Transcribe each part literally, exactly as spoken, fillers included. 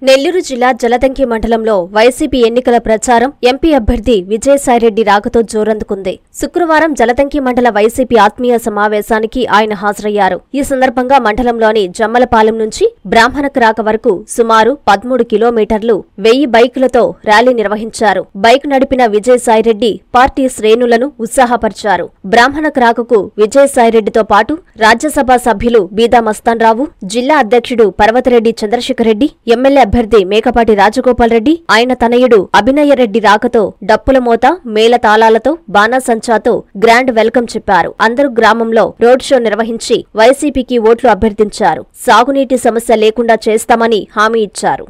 నెల్లూరు జిల్లా జలదంకి మండలంలో వైసీపీ ఎన్నికల ప్రచారం ఎంపీ అభ్యర్థి విజయసాయిరెడ్డి రాకతో జోరందుకుంది. శుక్రవారం జలదంకి మండల వైసీపీ ఆత్మీయ సమావేశానికి ఆయన హాజరయ్యారు. ఈ సందర్భంగా మండలంలోని జమ్మలపాలెం నుంచి బ్రాహ్మణకు రాక వరకు సుమారు పదమూడు కిలోమీటర్లు వెయ్యి బైకులతో ర్యాలీ నిర్వహించారు. బైక్ నడిపిన విజయసాయిరెడ్డి పార్టీ శ్రేణులను ఉత్సాహపరిచారు. బ్రాహ్మణకు రాకకు విజయసాయిరెడ్డితో పాటు రాజ్యసభ సభ్యులు బీదా మస్తాన్రావు, జిల్లా అధ్యక్షుడు పర్వతరెడ్డి చంద్రశేఖర్ రెడ్డి, ఎమ్మెల్యే అభ్యర్థి మేకపాటి రాజగోపాల్ రెడ్డి, ఆయన తనయుడు అభినయరెడ్డి రాకతో డప్పుల మోత, మేళ తాళాలతో, బాణాసంచాతో గ్రాండ్ వెల్కమ్ చెప్పారు. అందరూ గ్రామంలో రోడ్ షో నిర్వహించి వైసీపీకి ఓట్లు అభ్యర్థించారు. సాగునీటి సమస్య లేకుండా చేస్తామని హామీ ఇచ్చారు.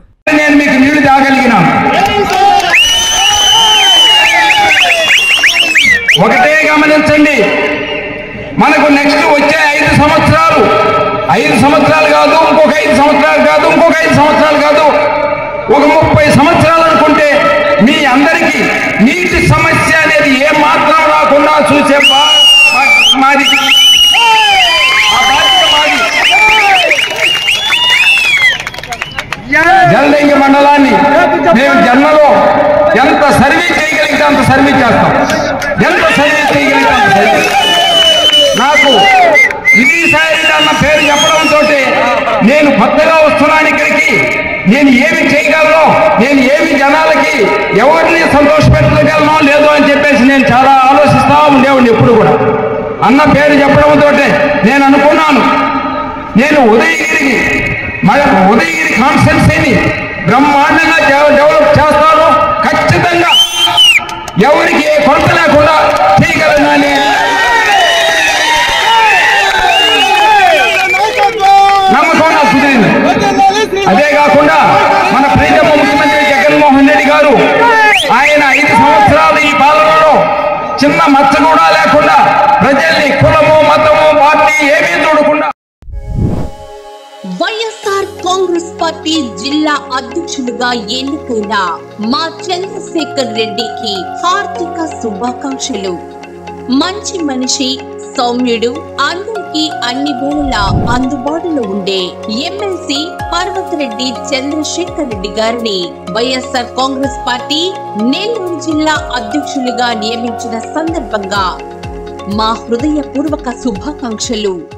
ఒకటే గమనించండి, మనకు నెక్స్ట్ వచ్చే ఐదు సంవత్సరాలు ఐదు సంవత్సరాలు కాదు ఇంకొక ఐదు సంవత్సరాలు కాదు ఇంకొక ఐదు సంవత్సరాలు కాదు ఒక ముప్పై సంవత్సరాలు అనుకుంటే మీ అందరికీ నీటి సమస్య అనేది ఏ మాత్రం రాకుండా చూసే మాది జలదంకి మండలాన్ని మేము జన్మలో ఎంత సర్వే చేయగలిగితే అంత సర్వే చేస్తాం. ఎంత సర్వే చేయగలిగితే అంత సర్వే. నాకు విజయసాయిరెడ్డి అన్న పేరు చెప్పడంతో నేను కొత్తగా వస్తున్నాను ఇక్కడికి, నేను ఏమి చేయగలను, నేను ఏమి జనాలకి ఎవరిని సంతోషపెట్టగలను లేదో అని చెప్పేసి నేను చాలా ఆలోచిస్తా ఉండేవాడిని. ఎప్పుడు కూడా అన్న పేరు చెప్పడంతో నేను అనుకున్నాను, నేను ఉదయగిరికి మన ఉదయగిరి కాన్స్టిట్యున్సీని బ్రహ్మాండంగా డెవలప్ చేస్తాను, ఖచ్చితంగా ఎవరికి ఏ కొరత లేకుండా చేయగలను అని నమ్మకం నాకు కుదిరింది. అదే కాకుండా మన ప్రియతమ ముఖ్యమంత్రి జగన్మోహన్ రెడ్డి గారు ఆయన ఐదు సంవత్సరాలు ఈ పాలనలో చిన్న మచ్చ కూడా లేకుండా ప్రజల్ని కులము మతము పార్టీ ఏమీ చూడకుండా వైఎస్ఆర్ కాంగ్రెస్ పార్టీ జిల్లా అధ్యక్షులుగా ఎన్నికైన మా చంద్రశేఖర్ రెడ్డికి హార్దిక శుభాకాంక్షలు. మంచి మనిషి, సౌమ్యుడు, అందరికీ అన్ని వేళలా అందుబాటులో ఉండే ఎమ్మెల్సీ పర్వతరెడ్డి చంద్రశేఖర్ రెడ్డి గారిని వైఎస్ఆర్ కాంగ్రెస్ పార్టీ నెల్లూరు జిల్లా అధ్యక్షులుగా నియమించిన సందర్భంగా మా హృదయపూర్వక శుభాకాంక్షలు.